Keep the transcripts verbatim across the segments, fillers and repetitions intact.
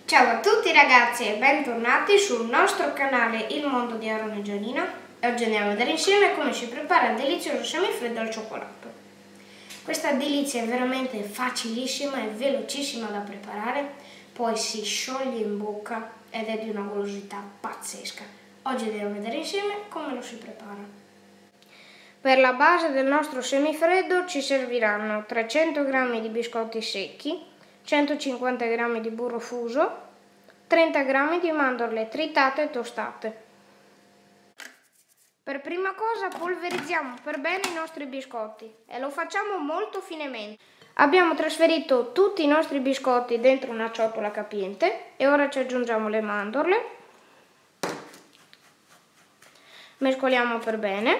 Ciao a tutti ragazzi e bentornati sul nostro canale Il Mondo di Aaron e Gianina. Oggi andiamo a vedere insieme come si prepara il delizioso semifreddo al cioccolato. Questa delizia è veramente facilissima e velocissima da preparare, poi si scioglie in bocca ed è di una golosità pazzesca. Oggi andiamo a vedere insieme come lo si prepara. Per la base del nostro semifreddo ci serviranno trecento grammi di biscotti secchi, centocinquanta grammi di burro fuso, trenta grammi di mandorle tritate e tostate. Per prima cosa polverizziamo per bene i nostri biscotti e lo facciamo molto finemente. Abbiamo trasferito tutti i nostri biscotti dentro una ciotola capiente e ora ci aggiungiamo le mandorle, mescoliamo per bene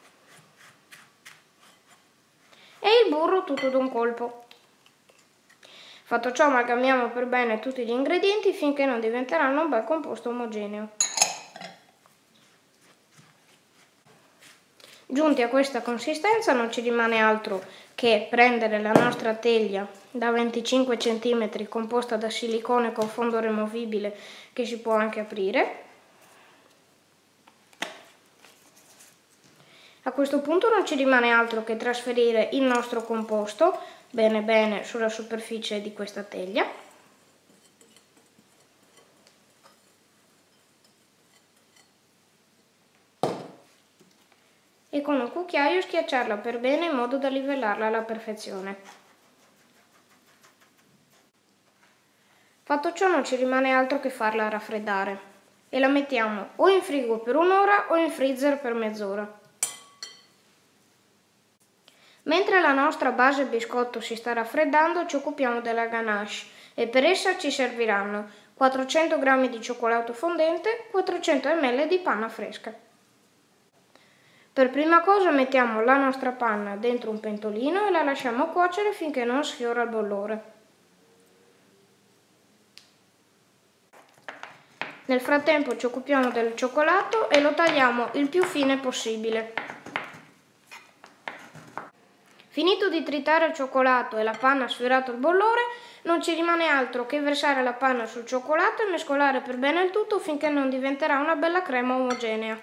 e il burro tutto d'un colpo. Fatto ciò, amalgamiamo per bene tutti gli ingredienti finché non diventeranno un bel composto omogeneo. Giunti a questa consistenza non ci rimane altro che prendere la nostra teglia da venticinque centimetri composta da silicone con fondo removibile che si può anche aprire. A questo punto non ci rimane altro che trasferire il nostro composto bene bene sulla superficie di questa teglia. E con un cucchiaio schiacciarla per bene in modo da livellarla alla perfezione. Fatto ciò non ci rimane altro che farla raffreddare e la mettiamo o in frigo per un'ora o in freezer per mezz'ora. Mentre la nostra base biscotto si sta raffreddando ci occupiamo della ganache e per essa ci serviranno quattrocento grammi di cioccolato fondente, quattrocento millilitri di panna fresca. Per prima cosa mettiamo la nostra panna dentro un pentolino e la lasciamo cuocere finché non sfiora il bollore. Nel frattempo ci occupiamo del cioccolato e lo tagliamo il più fine possibile. Finito di tritare il cioccolato e la panna ha sfiorato il bollore, non ci rimane altro che versare la panna sul cioccolato e mescolare per bene il tutto finché non diventerà una bella crema omogenea.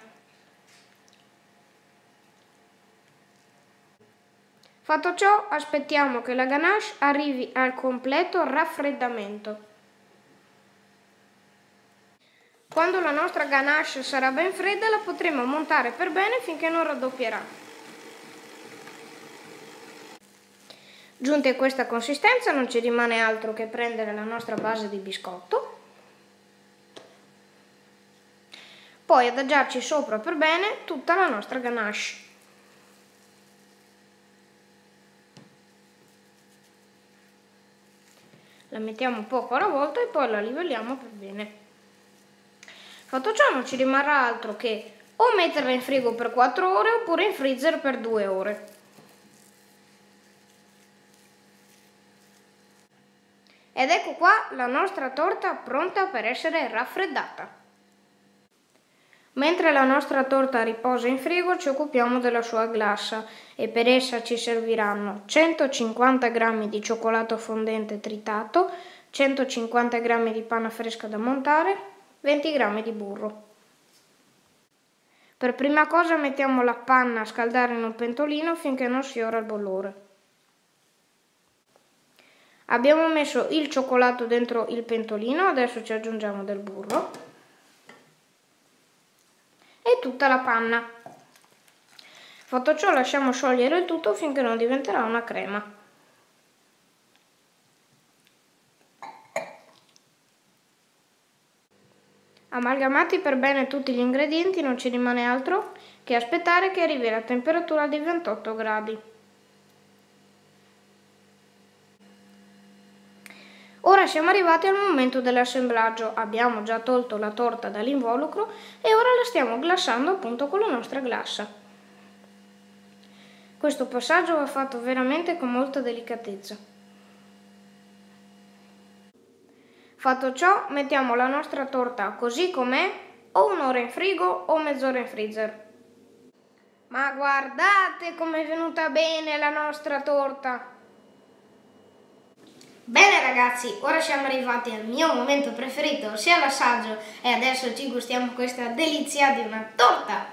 Fatto ciò, aspettiamo che la ganache arrivi al completo raffreddamento. Quando la nostra ganache sarà ben fredda la potremo montare per bene finché non raddoppierà. Giunti a questa consistenza non ci rimane altro che prendere la nostra base di biscotto, poi adagiarci sopra per bene tutta la nostra ganache. La mettiamo poco alla volta e poi la livelliamo per bene. Fatto ciò non ci rimarrà altro che o metterla in frigo per quattro ore oppure in freezer per due ore. Ed ecco qua la nostra torta pronta per essere raffreddata. Mentre la nostra torta riposa in frigo ci occupiamo della sua glassa e per essa ci serviranno centocinquanta grammi di cioccolato fondente tritato, centocinquanta grammi di panna fresca da montare, venti grammi di burro. Per prima cosa mettiamo la panna a scaldare in un pentolino finché non sfiora il bollore. Abbiamo messo il cioccolato dentro il pentolino, adesso ci aggiungiamo del burro e tutta la panna. Fatto ciò lasciamo sciogliere il tutto finché non diventerà una crema. Amalgamati per bene tutti gli ingredienti non ci rimane altro che aspettare che arrivi alla temperatura di ventotto gradi. Ora siamo arrivati al momento dell'assemblaggio, abbiamo già tolto la torta dall'involucro e ora la stiamo glassando appunto con la nostra glassa. Questo passaggio va fatto veramente con molta delicatezza. Fatto ciò, mettiamo la nostra torta così com'è, o un'ora in frigo o mezz'ora in freezer. Ma guardate com'è venuta bene la nostra torta! Bene ragazzi, ora siamo arrivati al mio momento preferito, ossia l'assaggio, e adesso ci gustiamo questa delizia di una torta.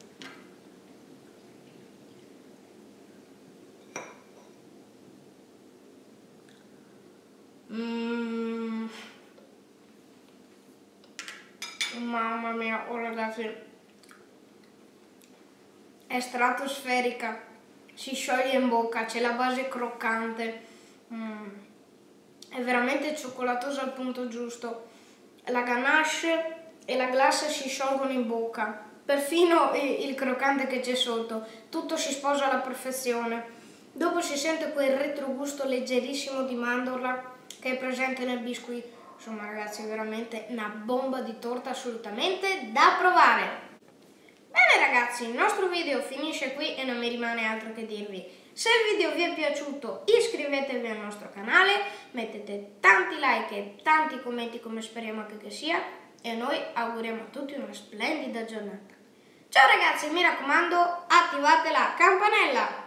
Mm. Mamma mia, oh ragazzi, è stratosferica, si scioglie in bocca, c'è la base croccante. Mm. È veramente cioccolatosa al punto giusto, la ganache e la glassa si sciolgono in bocca, perfino il croccante che c'è sotto, tutto si sposa alla perfezione. Dopo si sente quel retrogusto leggerissimo di mandorla che è presente nel biscuit. Insomma ragazzi, è veramente una bomba di torta assolutamente da provare. Bene ragazzi, il nostro video finisce qui e non mi rimane altro che dirvi: se il video vi è piaciuto iscrivetevi al nostro canale, mettete tanti like e tanti commenti come speriamo che sia, e noi auguriamo a tutti una splendida giornata. Ciao ragazzi, mi raccomando, attivate la campanella!